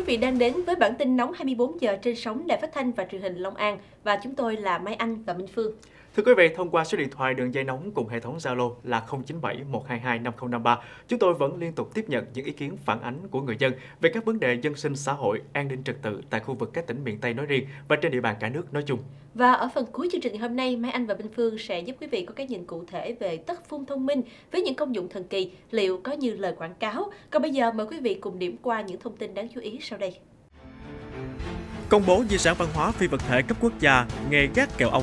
vị đang đến với bản tin nóng 24 giờ trên sóng Đài Phát thanh và Truyền hình Long An và chúng tôi là Mai Anh và Minh Phương. Thưa quý vị, thông qua số điện thoại đường dây nóng cùng hệ thống Zalo là 097 122 5053, chúng tôi vẫn liên tục tiếp nhận những ý kiến phản ánh của người dân về các vấn đề dân sinh xã hội, an ninh trật tự tại khu vực các tỉnh miền Tây nói riêng và trên địa bàn cả nước nói chung. Và ở phần cuối chương trình ngày hôm nay, Mai Anh và Minh Phương sẽ giúp quý vị có cái nhìn cụ thể về tất phun thông minh với những công dụng thần kỳ, liệu có như lời quảng cáo. Còn bây giờ mời quý vị cùng điểm qua những thông tin đáng chú ý sau đây. Công bố di sản văn hóa phi vật thể cấp quốc gia nghề gác kèo ong.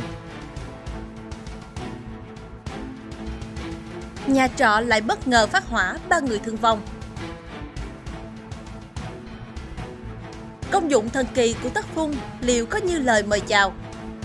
Nhà trọ lại bất ngờ phát hỏa, 3 người thương vong. Công dụng thần kỳ của tất phun liệu có như lời mời chào?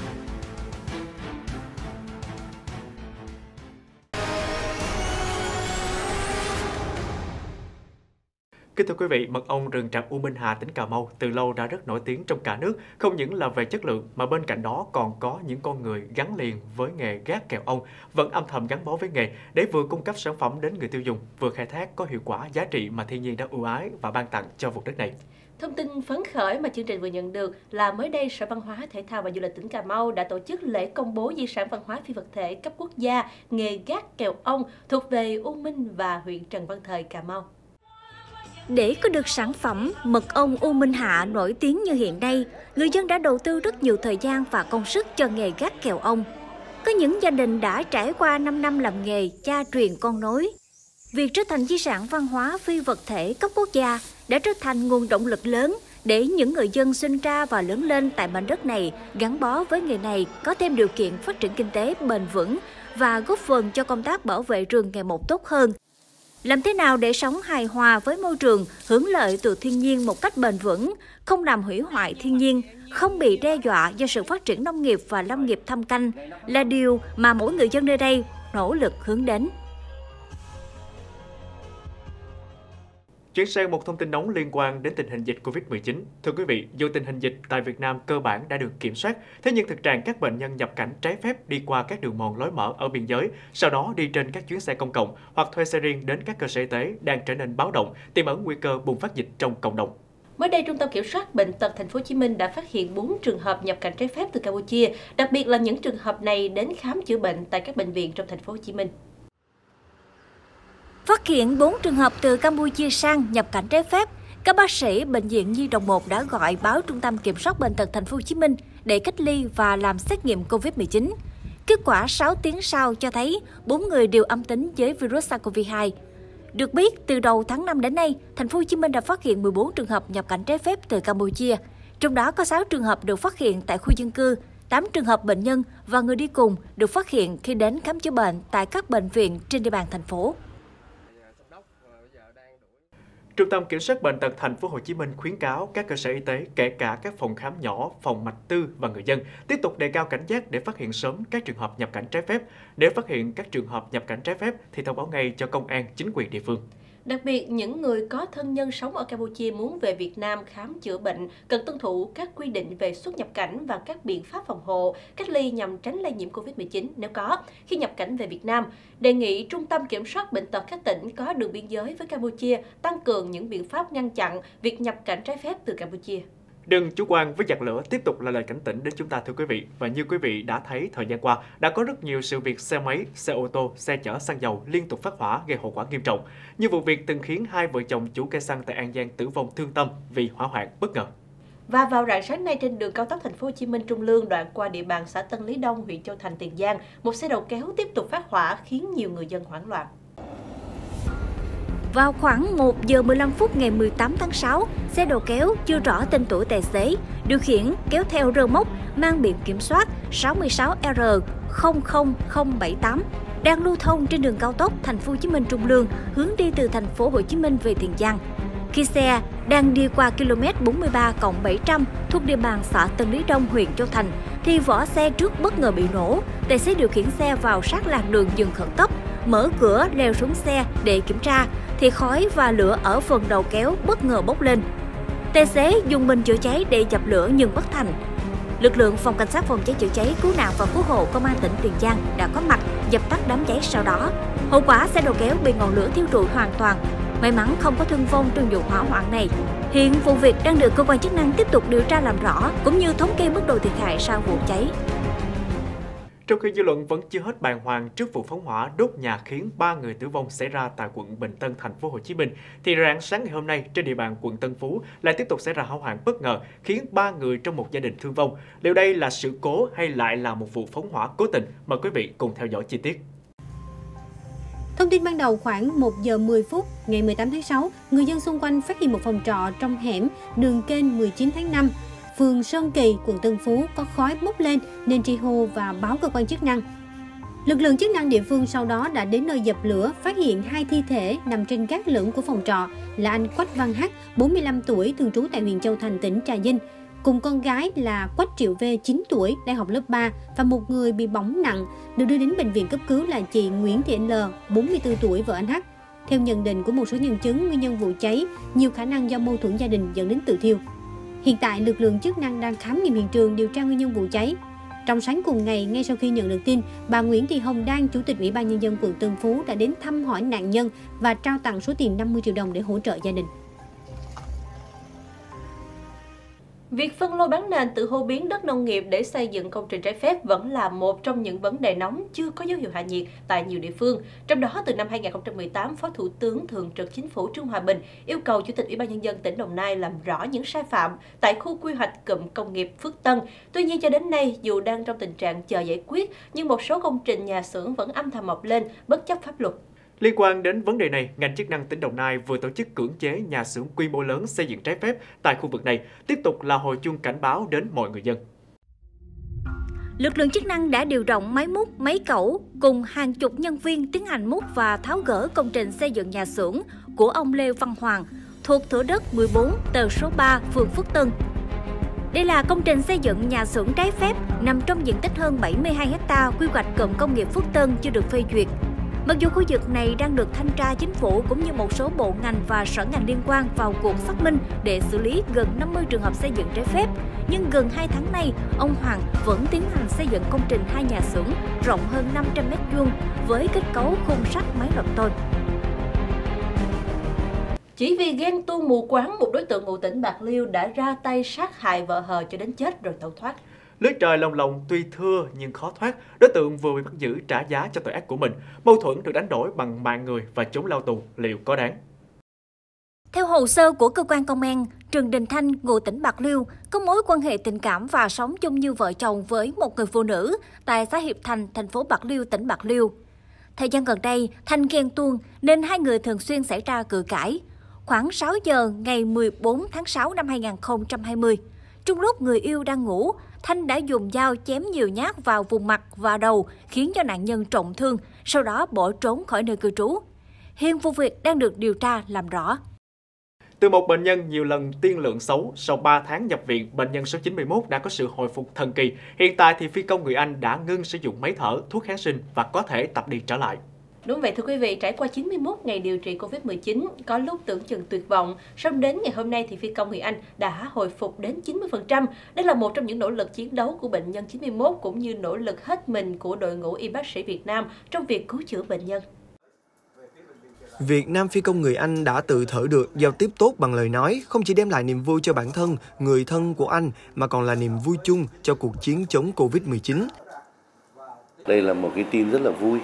Kính thưa quý vị, mật ong rừng tràm U Minh Hạ, tỉnh Cà Mau từ lâu đã rất nổi tiếng trong cả nước, không những là về chất lượng mà bên cạnh đó còn có những con người gắn liền với nghề gác kèo ong, vẫn âm thầm gắn bó với nghề để vừa cung cấp sản phẩm đến người tiêu dùng, vừa khai thác có hiệu quả giá trị mà thiên nhiên đã ưu ái và ban tặng cho vùng đất này. Thông tin phấn khởi mà chương trình vừa nhận được là mới đây Sở Văn hóa, Thể thao và Du lịch tỉnh Cà Mau đã tổ chức lễ công bố di sản văn hóa phi vật thể cấp quốc gia nghề gác kèo ong thuộc về U Minh và huyện Trần Văn Thời, Cà Mau. Để có được sản phẩm mật ong U Minh Hạ nổi tiếng như hiện nay, người dân đã đầu tư rất nhiều thời gian và công sức cho nghề gác kèo ong. Có những gia đình đã trải qua 5 năm làm nghề cha truyền con nối. Việc trở thành di sản văn hóa phi vật thể cấp quốc gia đã trở thành nguồn động lực lớn để những người dân sinh ra và lớn lên tại mảnh đất này gắn bó với nghề này có thêm điều kiện phát triển kinh tế bền vững và góp phần cho công tác bảo vệ rừng ngày một tốt hơn. Làm thế nào để sống hài hòa với môi trường, hưởng lợi từ thiên nhiên một cách bền vững, không làm hủy hoại thiên nhiên, không bị đe dọa do sự phát triển nông nghiệp và lâm nghiệp thâm canh là điều mà mỗi người dân nơi đây nỗ lực hướng đến. Chuyển sang một thông tin nóng liên quan đến tình hình dịch Covid-19. Thưa quý vị, dù tình hình dịch tại Việt Nam cơ bản đã được kiểm soát, thế nhưng thực trạng các bệnh nhân nhập cảnh trái phép đi qua các đường mòn lối mở ở biên giới, sau đó đi trên các chuyến xe công cộng hoặc thuê xe riêng đến các cơ sở y tế đang trở nên báo động, tiềm ẩn nguy cơ bùng phát dịch trong cộng đồng. Mới đây, Trung tâm Kiểm soát Bệnh tật Thành phố Hồ Chí Minh đã phát hiện 4 trường hợp nhập cảnh trái phép từ Campuchia, đặc biệt là những trường hợp này đến khám chữa bệnh tại các bệnh viện trong Thành phố Hồ Chí Minh. Phát hiện 4 trường hợp từ Campuchia sang nhập cảnh trái phép, các bác sĩ Bệnh viện Nhi Đồng 1 đã gọi báo Trung tâm Kiểm soát Bệnh tật Thành phố Hồ Chí Minh để cách ly và làm xét nghiệm Covid-19. Kết quả 6 tiếng sau cho thấy 4 người đều âm tính với virus SARS-CoV-2. Được biết, từ đầu tháng 5 đến nay, Thành phố Hồ Chí Minh đã phát hiện 14 trường hợp nhập cảnh trái phép từ Campuchia. Trong đó có 6 trường hợp được phát hiện tại khu dân cư, 8 trường hợp bệnh nhân và người đi cùng được phát hiện khi đến khám chữa bệnh tại các bệnh viện trên địa bàn thành phố. Trung tâm Kiểm soát Bệnh tật Thành phố Hồ Chí Minh khuyến cáo các cơ sở y tế, kể cả các phòng khám nhỏ, phòng mạch tư và người dân tiếp tục đề cao cảnh giác để phát hiện sớm các trường hợp nhập cảnh trái phép. Nếu phát hiện các trường hợp nhập cảnh trái phép thì thông báo ngay cho công an, chính quyền địa phương. Đặc biệt, những người có thân nhân sống ở Campuchia muốn về Việt Nam khám chữa bệnh cần tuân thủ các quy định về xuất nhập cảnh và các biện pháp phòng hộ, cách ly nhằm tránh lây nhiễm Covid-19 nếu có khi nhập cảnh về Việt Nam. Đề nghị Trung tâm Kiểm soát Bệnh tật các tỉnh có đường biên giới với Campuchia tăng cường những biện pháp ngăn chặn việc nhập cảnh trái phép từ Campuchia. Đừng chủ quan với giặc lửa tiếp tục là lời cảnh tỉnh đến chúng ta, thưa quý vị. Và như quý vị đã thấy thời gian qua, đã có rất nhiều sự việc xe máy, xe ô tô, xe chở xăng dầu liên tục phát hỏa gây hậu quả nghiêm trọng. Như vụ việc từng khiến 2 vợ chồng chủ cây xăng tại An Giang tử vong thương tâm vì hỏa hoạn bất ngờ. Và vào rạng sáng nay trên đường cao tốc Thành phố Hồ Chí Minh Trung Lương đoạn qua địa bàn xã Tân Lý Đông, huyện Châu Thành, Tiền Giang, một xe đầu kéo tiếp tục phát hỏa khiến nhiều người dân hoảng loạn. Vào khoảng 1 giờ 15 phút ngày 18 tháng 6, xe đầu kéo chưa rõ tên tuổi tài xế điều khiển kéo theo rơ móc mang biển kiểm soát 66R00078 đang lưu thông trên đường cao tốc Thành phố Hồ Chí Minh Trung Lương hướng đi từ Thành phố Hồ Chí Minh về Tiền Giang. Khi xe đang đi qua km 43+700 thuộc địa bàn xã Tân Lý Đông, huyện Châu Thành, thì vỏ xe trước bất ngờ bị nổ. Tài xế điều khiển xe vào sát làn đường dừng khẩn cấp, mở cửa leo xuống xe để kiểm tra, thì khói và lửa ở phần đầu kéo bất ngờ bốc lên. Tài xế dùng bình chữa cháy để dập lửa nhưng bất thành. Lực lượng phòng cảnh sát phòng cháy chữa cháy cứu nạn và cứu hộ công an tỉnh Tiền Giang đã có mặt dập tắt đám cháy sau đó. Hậu quả xe đầu kéo bị ngọn lửa thiêu rụi hoàn toàn. May mắn không có thương vong trong vụ hỏa hoạn này. Hiện vụ việc đang được cơ quan chức năng tiếp tục điều tra làm rõ cũng như thống kê mức độ thiệt hại sau vụ cháy. Trong khi dư luận vẫn chưa hết bàng hoàng trước vụ phóng hỏa đốt nhà khiến 3 người tử vong xảy ra tại quận Bình Tân, thành phố Hồ Chí Minh, thì rạng sáng ngày hôm nay trên địa bàn quận Tân Phú lại tiếp tục xảy ra hỏa hoạn bất ngờ khiến 3 người trong một gia đình thương vong. Liệu đây là sự cố hay lại là một vụ phóng hỏa cố tình? Mời quý vị cùng theo dõi chi tiết. Thông tin ban đầu khoảng 1 giờ 10 phút ngày 18 tháng 6, người dân xung quanh phát hiện một phòng trọ trong hẻm đường kênh 19 tháng 5, phường Sơn Kỳ, quận Tân Phú có khói bốc lên nên tri hô và báo cơ quan chức năng. Lực lượng chức năng địa phương sau đó đã đến nơi dập lửa, phát hiện 2 thi thể nằm trên gác lửng của phòng trọ là anh Quách Văn H, 45 tuổi, thường trú tại huyện Châu Thành, tỉnh Trà Vinh, cùng con gái là Quách Triệu V, 9 tuổi, đang học lớp 3 và một người bị bỏng nặng, được đưa đến bệnh viện cấp cứu là chị Nguyễn Thị L, 44 tuổi, vợ anh H. Theo nhận định của một số nhân chứng, nguyên nhân vụ cháy nhiều khả năng do mâu thuẫn gia đình dẫn đến tự thiêu. Hiện tại, lực lượng chức năng đang khám nghiệm hiện trường điều tra nguyên nhân vụ cháy. Trong sáng cùng ngày, ngay sau khi nhận được tin, bà Nguyễn Thị Hồng Đan, Chủ tịch Ủy ban Nhân dân quận Tân Phú đã đến thăm hỏi nạn nhân và trao tặng số tiền 50 triệu đồng để hỗ trợ gia đình. Việc phân lô bán nền tự hô biến đất nông nghiệp để xây dựng công trình trái phép vẫn là một trong những vấn đề nóng chưa có dấu hiệu hạ nhiệt tại nhiều địa phương. Trong đó, từ năm 2018, Phó Thủ tướng Thường trực Chính phủ Trương Hòa Bình yêu cầu Chủ tịch Ủy ban Nhân dân tỉnh Đồng Nai làm rõ những sai phạm tại khu quy hoạch cụm công nghiệp Phước Tân. Tuy nhiên, cho đến nay, dù đang trong tình trạng chờ giải quyết, nhưng một số công trình nhà xưởng vẫn âm thầm mọc lên bất chấp pháp luật. Liên quan đến vấn đề này, ngành chức năng tỉnh Đồng Nai vừa tổ chức cưỡng chế nhà xưởng quy mô lớn xây dựng trái phép tại khu vực này, tiếp tục là hồi chuông cảnh báo đến mọi người dân. Lực lượng chức năng đã điều động máy múc, máy cẩu cùng hàng chục nhân viên tiến hành múc và tháo gỡ công trình xây dựng nhà xưởng của ông Lê Văn Hoàng thuộc thửa đất 14 tờ số 3 phường Phước Tân. Đây là công trình xây dựng nhà xưởng trái phép nằm trong diện tích hơn 72 ha quy hoạch cụm công nghiệp Phước Tân chưa được phê duyệt. Mặc dù khu vực này đang được thanh tra chính phủ cũng như một số bộ ngành và sở ngành liên quan vào cuộc xác minh để xử lý gần 50 trường hợp xây dựng trái phép, nhưng gần 2 tháng nay, ông Hoàng vẫn tiến hành xây dựng công trình 2 nhà xưởng rộng hơn 500 m2 với kết cấu khung sắt máy lọc tôn. Chỉ vì ghen tuông mù quáng, một đối tượng ngụ tỉnh Bạc Liêu đã ra tay sát hại vợ hờ cho đến chết rồi tẩu thoát. Lưới trời lồng lộng tuy thưa nhưng khó thoát, đối tượng vừa bị bắt giữ trả giá cho tội ác của mình. Mâu thuẫn được đánh đổi bằng mạng người và trốn lao tù, liệu có đáng? Theo hồ sơ của cơ quan công an, Trần Đình Thanh, ngụ tỉnh Bạc Liêu, có mối quan hệ tình cảm và sống chung như vợ chồng với một người phụ nữ tại xã Hiệp Thành, thành phố Bạc Liêu, tỉnh Bạc Liêu. Thời gian gần đây, Thanh ghen tuông nên hai người thường xuyên xảy ra cự cãi. Khoảng 6 giờ ngày 14 tháng 6 năm 2020, trong lúc người yêu đang ngủ, Thanh đã dùng dao chém nhiều nhát vào vùng mặt và đầu khiến cho nạn nhân trọng thương, sau đó bỏ trốn khỏi nơi cư trú. Hiện vụ việc đang được điều tra làm rõ. Từ một bệnh nhân nhiều lần tiên lượng xấu, sau 3 tháng nhập viện, bệnh nhân số 91 đã có sự hồi phục thần kỳ. Hiện tại thì phi công người Anh đã ngưng sử dụng máy thở, thuốc kháng sinh và có thể tập đi trở lại. Đúng vậy thưa quý vị, trải qua 91 ngày điều trị Covid-19, có lúc tưởng chừng tuyệt vọng, song đến ngày hôm nay thì phi công người Anh đã hồi phục đến 90%. Đây là một trong những nỗ lực chiến đấu của bệnh nhân 91 cũng như nỗ lực hết mình của đội ngũ y bác sĩ Việt Nam trong việc cứu chữa bệnh nhân. Việc nam phi công người Anh đã tự thở được, giao tiếp tốt bằng lời nói, không chỉ đem lại niềm vui cho bản thân, người thân của anh, mà còn là niềm vui chung cho cuộc chiến chống Covid-19. Đây là một cái tin rất là vui.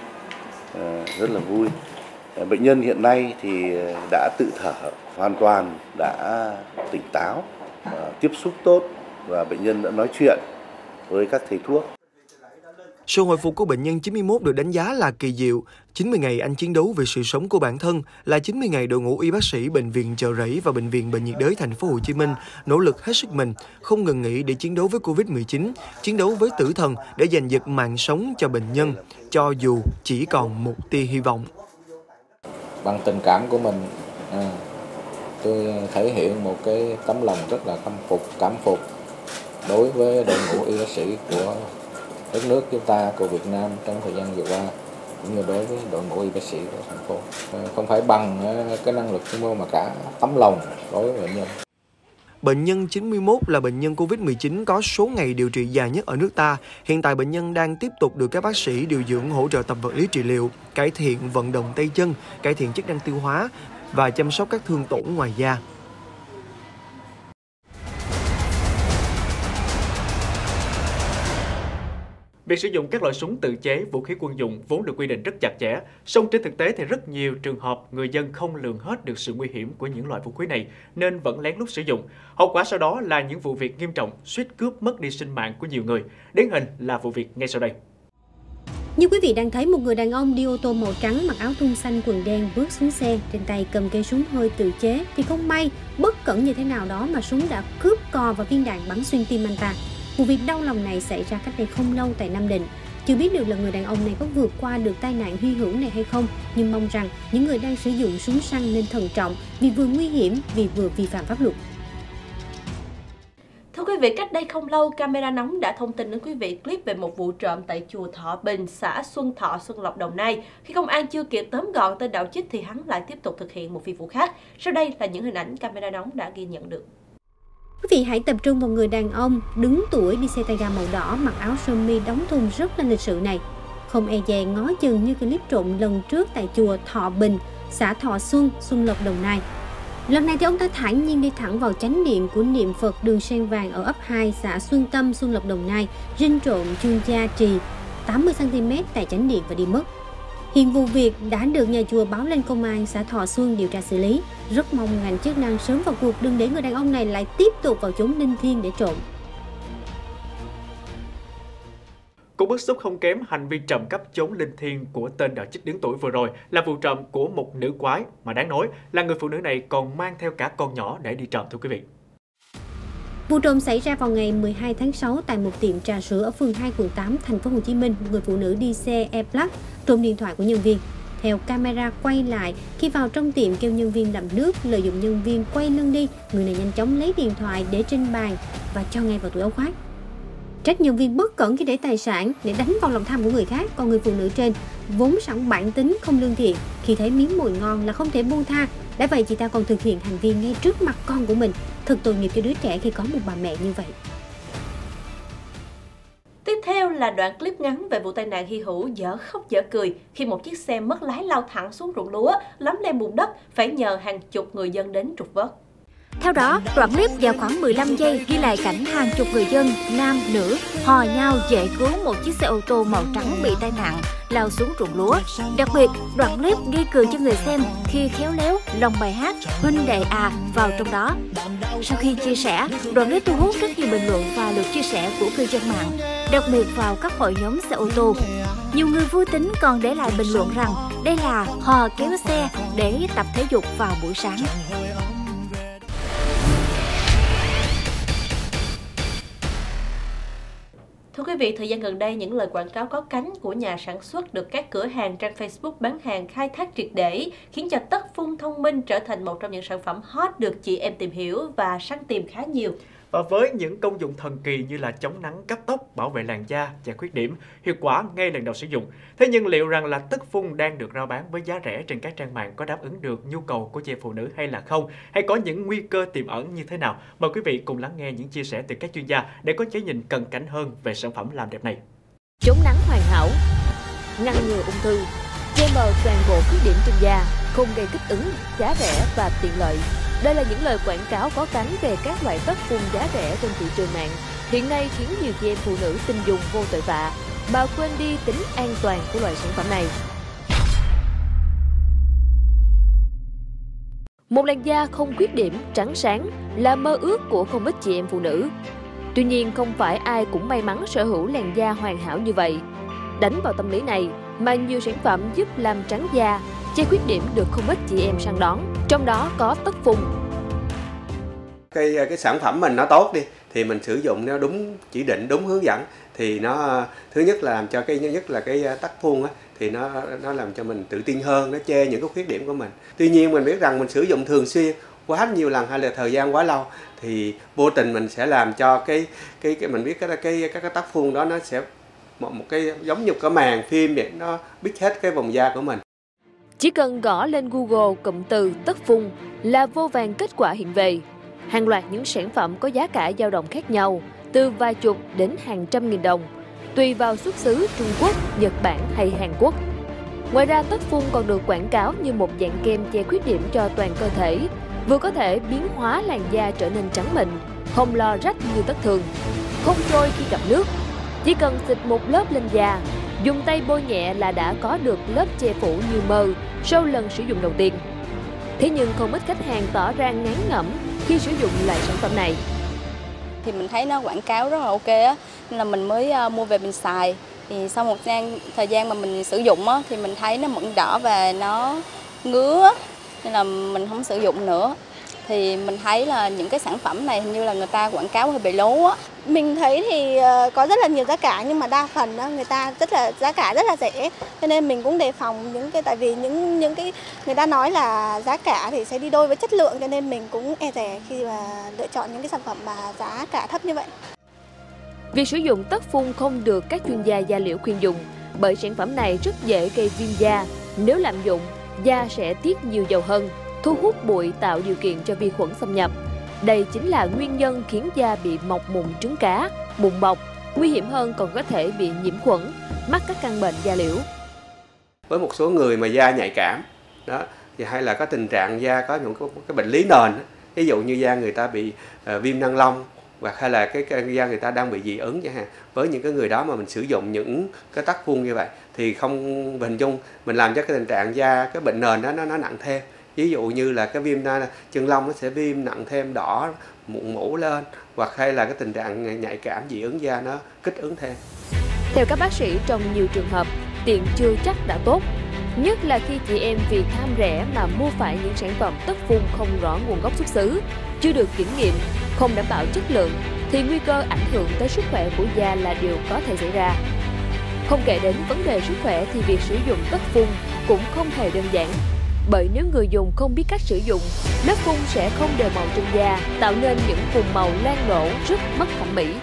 Bệnh nhân hiện nay thì đã tự thở hoàn toàn, đã tỉnh táo, tiếp xúc tốt và bệnh nhân đã nói chuyện với các thầy thuốc. Sự hồi phục của bệnh nhân 91 được đánh giá là kỳ diệu. 90 ngày anh chiến đấu vì sự sống của bản thân, là 90 ngày đội ngũ y bác sĩ bệnh viện Chợ Rẫy và bệnh viện Bệnh nhiệt đới thành phố Hồ Chí Minh nỗ lực hết sức mình, không ngừng nghỉ để chiến đấu với Covid-19, chiến đấu với tử thần để giành giật mạng sống cho bệnh nhân, cho dù chỉ còn một tia hy vọng. Bằng tình cảm của mình, tôi thể hiện một cái tấm lòng rất là cảm phục đối với đội ngũ y bác sĩ của đất nước chúng ta, của Việt Nam trong thời gian vừa qua, cũng như đối với đội ngũ y bác sĩ của thành phố. Không phải bằng cái năng lực chuyên môn mà cả tấm lòng đối với bệnh nhân. Bệnh nhân 91 là bệnh nhân Covid-19 có số ngày điều trị dài nhất ở nước ta. Hiện tại bệnh nhân đang tiếp tục được các bác sĩ điều dưỡng hỗ trợ tập vật lý trị liệu, cải thiện vận động tay chân, cải thiện chức năng tiêu hóa. và chăm sóc các thương tổn ngoài da. Việc sử dụng các loại súng tự chế, vũ khí quân dụng vốn được quy định rất chặt chẽ, song trên thực tế thì rất nhiều trường hợp người dân không lường hết được sự nguy hiểm của những loại vũ khí này nên vẫn lén lút sử dụng. Hậu quả sau đó là những vụ việc nghiêm trọng, suýt cướp mất đi sinh mạng của nhiều người. Điển hình là vụ việc ngay sau đây. Như quý vị đang thấy, một người đàn ông đi ô tô màu trắng mặc áo thun xanh quần đen bước xuống xe, trên tay cầm cây súng hơi tự chế thì không may bất cẩn như thế nào đó mà súng đã cướp cò và viên đạn bắn xuyên tim anh ta. Vụ việc đau lòng này xảy ra cách đây không lâu tại Nam Định. Chưa biết được là người đàn ông này có vượt qua được tai nạn hy hữu này hay không, nhưng mong rằng những người đang sử dụng súng săn nên thận trọng vì vừa nguy hiểm vì vừa vi phạm pháp luật. Thưa quý vị, cách đây không lâu, camera nóng đã thông tin đến quý vị clip về một vụ trộm tại chùa Thọ Bình, xã Xuân Thọ, Xuân Lộc, Đồng Nai. Khi công an chưa kịp tóm gọn tên đạo trích thì hắn lại tiếp tục thực hiện một phi vụ khác. Sau đây là những hình ảnh camera nóng đã ghi nhận được. Quý vị hãy tập trung vào người đàn ông đứng tuổi đi xe tay ga màu đỏ, mặc áo sơ mi đóng thun rất là lịch sự này. Không e dè ngó chừng như clip trộm lần trước tại chùa Thọ Bình, xã Thọ Xuân, Xuân Lộc, Đồng Nai. Lần này thì ông ta thản nhiên đi thẳng vào chánh điện của niệm Phật đường Sen Vàng ở ấp 2, xã Xuân Tâm, Xuân Lộc, Đồng Nai, rinh trộm chuông gia trì 80 cm tại chánh điện và đi mất. Hiện vụ việc đã được nhà chùa báo lên công an xã Thọ Xuân điều tra xử lý. Rất mong ngành chức năng sớm vào cuộc, đừng để người đàn ông này lại tiếp tục vào chốn linh thiêng để trộm. Cũng bức xúc không kém hành vi trộm cắp chốn linh thiêng của tên đạo trích đứng tuổi vừa rồi là vụ trộm của một nữ quái, mà đáng nói là người phụ nữ này còn mang theo cả con nhỏ để đi trộm, thưa quý vị. Vụ trộm xảy ra vào ngày 12 tháng 6 tại một tiệm trà sữa ở phường 2, quận 8, thành phố Hồ Chí Minh. Người phụ nữ đi xe e-plug trộm điện thoại của nhân viên. Theo camera quay lại, khi vào trong tiệm kêu nhân viên làm nước, lợi dụng nhân viên quay lưng đi, người này nhanh chóng lấy điện thoại để trên bàn và cho ngay vào túi áo khoác. Trách nhân viên bất cẩn khi để tài sản để đánh vào lòng tham của người khác, còn người phụ nữ trên vốn sẵn bản tính không lương thiện, khi thấy miếng mồi ngon là không thể buông tha. Đã vậy chị ta còn thực hiện hành vi ngay trước mặt con của mình. Thật tội nghiệp cho đứa trẻ khi có một bà mẹ như vậy. Tiếp theo là đoạn clip ngắn về vụ tai nạn hy hữu dở khóc dở cười khi một chiếc xe mất lái lao thẳng xuống ruộng lúa, lấm lem bùn đất, phải nhờ hàng chục người dân đến trục vớt. Theo đó, đoạn clip dài khoảng 15 giây ghi lại cảnh hàng chục người dân, nam, nữ, hò nhau giải cứu một chiếc xe ô tô màu trắng bị tai nạn, lao xuống ruộng lúa. Đặc biệt, đoạn clip gây cười cho người xem khi khéo léo lồng bài hát Huynh Đệ À vào trong đó. Sau khi chia sẻ, đoạn clip thu hút rất nhiều bình luận và lượt chia sẻ của cư dân mạng, đặc biệt vào các hội nhóm xe ô tô. Nhiều người vui tính còn để lại bình luận rằng đây là hò kéo xe để tập thể dục vào buổi sáng. Thưa quý vị, thời gian gần đây, những lời quảng cáo có cánh của nhà sản xuất được các cửa hàng trang Facebook bán hàng khai thác triệt để, khiến cho tất phun thông minh trở thành một trong những sản phẩm hot được chị em tìm hiểu và săn tìm khá nhiều. Và với những công dụng thần kỳ như là chống nắng, cắt tóc, bảo vệ làn da, giải khuyết điểm, hiệu quả ngay lần đầu sử dụng. Thế nhưng liệu rằng là tất phun đang được rao bán với giá rẻ trên các trang mạng có đáp ứng được nhu cầu của chị em phụ nữ hay là không? Hay có những nguy cơ tiềm ẩn như thế nào? Mời quý vị cùng lắng nghe những chia sẻ từ các chuyên gia để có cái nhìn cận cảnh hơn về sản phẩm làm đẹp này. Chống nắng hoàn hảo, ngăn ngừa ung thư, che mờ toàn bộ khuyết điểm trên da, không gây kích ứng, giá rẻ và tiện lợi. Đây là những lời quảng cáo có cánh về các loại tất phun giá rẻ trên thị trường mạng, hiện nay khiến nhiều chị em phụ nữ tin dùng vô tội vạ mà quên đi tính an toàn của loại sản phẩm này. Một làn da không khuyết điểm, trắng sáng là mơ ước của không ít chị em phụ nữ. Tuy nhiên, không phải ai cũng may mắn sở hữu làn da hoàn hảo như vậy. Đánh vào tâm lý này mà nhiều sản phẩm giúp làm trắng da, che khuyết điểm được không ít chị em săn đón, trong đó có tất phun. Cái sản phẩm mình nó tốt đi thì mình sử dụng nó đúng chỉ định, đúng hướng dẫn thì nó thứ nhất là làm cho cái tất phun á, thì nó làm cho mình tự tin hơn, nó che những cái khuyết điểm của mình. Tuy nhiên mình biết rằng mình sử dụng thường xuyên quá nhiều lần hay là thời gian quá lâu thì vô tình mình sẽ làm cho cái mình biết cái tất phun đó nó sẽ một cái giống như cái màn phim vậy, nó biết hết cái vùng da của mình. Chỉ cần gõ lên Google cụm từ tất phun là vô vàn kết quả hiện về. Hàng loạt những sản phẩm có giá cả dao động khác nhau, từ vài chục đến hàng trăm nghìn đồng, tùy vào xuất xứ Trung Quốc, Nhật Bản hay Hàn Quốc. Ngoài ra, Tất Phun còn được quảng cáo như một dạng kem che khuyết điểm cho toàn cơ thể, vừa có thể biến hóa làn da trở nên trắng mịn, không lo rách như Tất Thường, không trôi khi gặp nước. Chỉ cần xịt một lớp lên da, dùng tay bôi nhẹ là đã có được lớp che phủ như mơ sau lần sử dụng đầu tiên. Thế nhưng không ít khách hàng tỏ ra ngán ngẩm khi sử dụng loại sản phẩm này. Thì mình thấy nó quảng cáo rất là ok á, nên là mình mới mua về mình xài. Thì sau một thời gian mà mình sử dụng á, thì mình thấy nó mẩn đỏ và nó ngứa, nên là mình không sử dụng nữa. Thì mình thấy là những cái sản phẩm này hình như là người ta quảng cáo hơi bị lố á. Mình thấy thì có rất là nhiều giá cả, nhưng mà đa phần người ta giá cả rất là rẻ, cho nên mình cũng đề phòng tại vì những cái người ta nói là giá cả thì sẽ đi đôi với chất lượng, cho nên mình cũng e dè khi mà lựa chọn những cái sản phẩm mà giá cả thấp như vậy. Việc sử dụng Tất Phun không được các chuyên gia da liễu khuyên dùng, bởi sản phẩm này rất dễ gây viêm da. Nếu lạm dụng, da sẽ tiết nhiều dầu hơn, thu hút bụi tạo điều kiện cho vi khuẩn xâm nhập. Đây chính là nguyên nhân khiến da bị mọc mụn trứng cá, mụn bọc. Nguy hiểm hơn còn có thể bị nhiễm khuẩn, mắc các căn bệnh da liễu. Với một số người mà da nhạy cảm đó, hay là có tình trạng da có những cái bệnh lý nền, ví dụ như da người ta bị viêm nang lông, hoặc hay là cái da người ta đang bị dị ứng chẳng hạn. Với những cái người đó mà mình sử dụng những cái Tất Phun như vậy thì không hình dung mình làm cho cái tình trạng da, cái bệnh nền đó nó nặng thêm. Ví dụ như là cái viêm chân lông nó sẽ viêm nặng thêm, đỏ, mụn mủ lên, hoặc hay là cái tình trạng nhạy cảm dị ứng da nó kích ứng thêm. Theo các bác sĩ, trong nhiều trường hợp, tiện chưa chắc đã tốt. Nhất là khi chị em vì tham rẻ mà mua phải những sản phẩm Tất Phun không rõ nguồn gốc xuất xứ, chưa được kiểm nghiệm, không đảm bảo chất lượng, thì nguy cơ ảnh hưởng tới sức khỏe của da là điều có thể xảy ra. Không kể đến vấn đề sức khỏe thì việc sử dụng Tất Phun cũng không hề đơn giản. Bởi nếu người dùng không biết cách sử dụng, lớp phun sẽ không đều màu trên da, tạo nên những vùng màu loang lổ rất mất thẩm mỹ.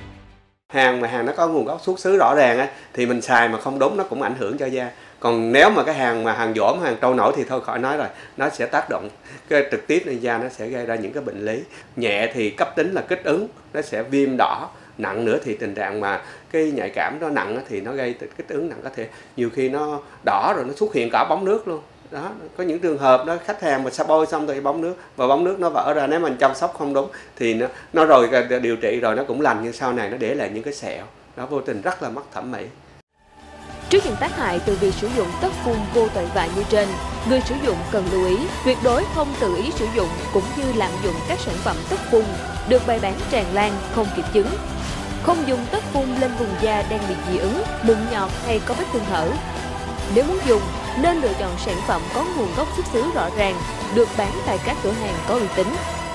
Hàng nó có nguồn gốc xuất xứ rõ ràng á, thì mình xài mà không đúng nó cũng ảnh hưởng cho da. Còn nếu mà cái hàng dỗm, hàng trôi nổi thì thôi khỏi nói rồi, nó sẽ tác động trực tiếp lên da, nó sẽ gây ra những cái bệnh lý. Nhẹ thì cấp tính là kích ứng, nó sẽ viêm đỏ, nặng nữa thì tình trạng mà cái nhạy cảm nó nặng thì nó gây kích ứng nặng, có thể nhiều khi nó đỏ rồi nó xuất hiện cả bóng nước luôn. Đó, có những trường hợp đó khách hàng mà bôi xong thì bóng nước và bóng nước nó vỡ ra, nếu mình chăm sóc không đúng thì nó rồi điều trị rồi nó cũng lành, nhưng sau này nó để lại những cái sẹo, nó vô tình rất là mất thẩm mỹ. Trước những tác hại từ việc sử dụng Tất Phun vô tội vạ như trên, người sử dụng cần lưu ý tuyệt đối không tự ý sử dụng cũng như lạm dụng các sản phẩm Tất Phun được bày bán tràn lan không kiểm chứng. Không dùng Tất Phun lên vùng da đang bị dị ứng, mụn nhọt hay có vết thương hở. Nếu muốn dùng, nên lựa chọn sản phẩm có nguồn gốc xuất xứ rõ ràng, được bán tại các cửa hàng có uy tín.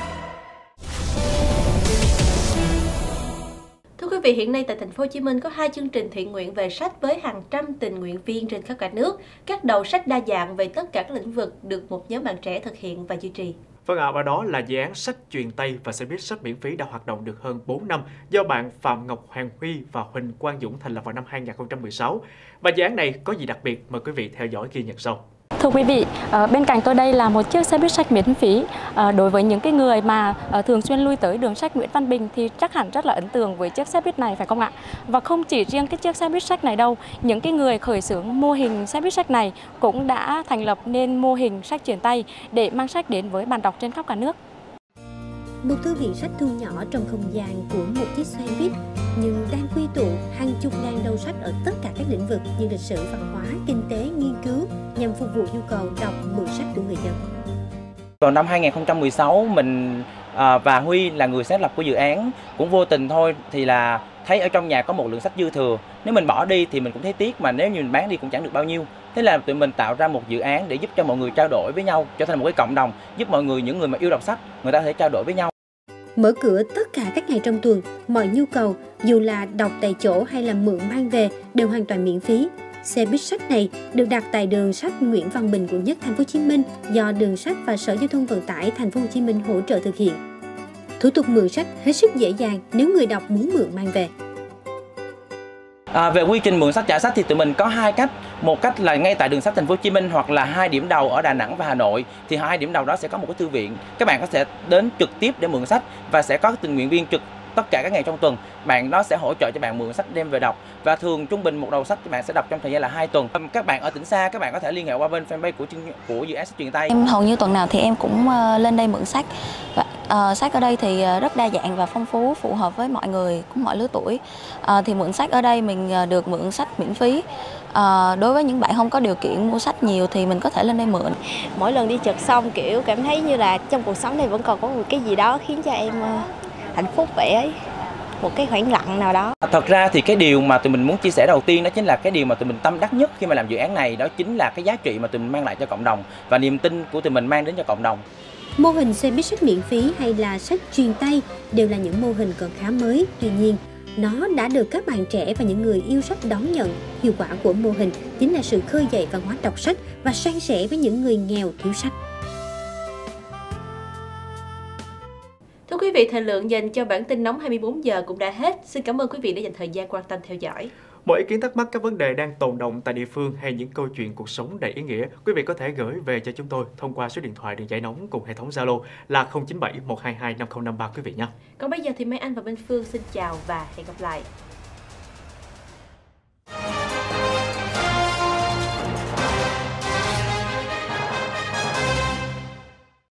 Thưa quý vị, hiện nay tại thành phố Hồ Chí Minh có 2 chương trình thiện nguyện về sách với hàng trăm tình nguyện viên trên khắp cả nước. Các đầu sách đa dạng về tất cả các lĩnh vực được một nhóm bạn trẻ thực hiện và duy trì. Vâng ạ, và đó là dự án sách truyền tay và xe buýt sách miễn phí đã hoạt động được hơn 4 năm do bạn Phạm Ngọc Hoàng Huy và Huỳnh Quang Dũng thành lập vào năm 2016. Và dự án này có gì đặc biệt? Mời quý vị theo dõi ghi nhận sau. Thưa quý vị, bên cạnh tôi đây là một chiếc xe buýt sách miễn phí. Đối với những cái người mà thường xuyên lui tới đường sách Nguyễn Văn Bình thì chắc hẳn rất là ấn tượng với chiếc xe buýt này, phải không ạ? Và không chỉ riêng cái chiếc xe buýt sách này đâu, những cái người khởi xướng mô hình xe buýt sách này cũng đã thành lập nên mô hình sách truyền tay để mang sách đến với bạn đọc trên khắp cả nước. Một thư viện sách thu nhỏ trong không gian của một chiếc xe buýt nhưng đang quy tụ hàng chục ngàn đầu sách ở tất cả các lĩnh vực như lịch sử, văn hóa, kinh tế, nghiên cứu nhằm phục vụ nhu cầu đọc mượn sách của người dân. Vào năm 2016, mình và Huy là người sáng lập của dự án, cũng vô tình thôi thì là thấy ở trong nhà có một lượng sách dư thừa. Nếu mình bỏ đi thì mình cũng thấy tiếc, mà nếu như mình bán đi cũng chẳng được bao nhiêu. Thế là tụi mình tạo ra một dự án để giúp cho mọi người trao đổi với nhau, trở thành một cái cộng đồng, giúp mọi người, những người mà yêu đọc sách, người ta có thể trao đổi với nhau. Mở cửa tất cả các ngày trong tuần, mọi nhu cầu, dù là đọc tại chỗ hay là mượn mang về đều hoàn toàn miễn phí. Xe buýt sách này được đặt tại đường sách Nguyễn Văn Bình, quận Nhất, thành phố Hồ Chí Minh do Đường sách và Sở Giao thông Vận tải thành phố Hồ Chí Minh hỗ trợ thực hiện. Thủ tục mượn sách hết sức dễ dàng nếu người đọc muốn mượn mang về. Về quy trình mượn sách trả sách thì tụi mình có 2 cách. Một cách là ngay tại đường sách thành phố Hồ Chí Minh hoặc là 2 điểm đầu ở Đà Nẵng và Hà Nội. Thì 2 điểm đầu đó sẽ có một cái thư viện. Các bạn có thể đến trực tiếp để mượn sách và sẽ có tình nguyện viên trực tất cả các ngày trong tuần. Bạn đó sẽ hỗ trợ cho bạn mượn sách đem về đọc, và thường trung bình một đầu sách bạn sẽ đọc trong thời gian là 2 tuần. Các bạn ở tỉnh xa, các bạn có thể liên hệ qua bên fanpage của dự án sách truyền tay. Em hầu như tuần nào thì em cũng lên đây mượn sách. Và sách ở đây thì rất đa dạng và phong phú, phù hợp với mọi người, cũng mọi lứa tuổi. Thì mượn sách ở đây mình được mượn sách miễn phí. Đối với những bạn không có điều kiện mua sách nhiều thì mình có thể lên đây mượn. Mỗi lần đi chợ xong kiểu cảm thấy như là trong cuộc sống này vẫn còn có một cái gì đó khiến cho em hạnh phúc vậy ấy. Một cái khoảng lặng nào đó. Thật ra thì cái điều mà tụi mình muốn chia sẻ đầu tiên đó chính là cái điều mà tụi mình tâm đắc nhất khi mà làm dự án này, đó chính là cái giá trị mà tụi mình mang lại cho cộng đồng và niềm tin của tụi mình mang đến cho cộng đồng. Mô hình xe buýt sách miễn phí hay là sách truyền tay đều là những mô hình còn khá mới, tuy nhiên nó đã được các bạn trẻ và những người yêu sách đón nhận. Hiệu quả của mô hình chính là sự khơi dậy văn hóa đọc sách và san sẻ với những người nghèo thiếu sách. Thưa quý vị, thời lượng dành cho bản tin nóng 24 giờ cũng đã hết. Xin cảm ơn quý vị đã dành thời gian quan tâm theo dõi. Mọi ý kiến thắc mắc các vấn đề đang tồn động tại địa phương hay những câu chuyện cuộc sống đầy ý nghĩa, quý vị có thể gửi về cho chúng tôi thông qua số điện thoại đường dây nóng cùng hệ thống Zalo là 097 122 5053 quý vị nhé. Còn bây giờ thì Mai Anh và Minh Phương xin chào và hẹn gặp lại.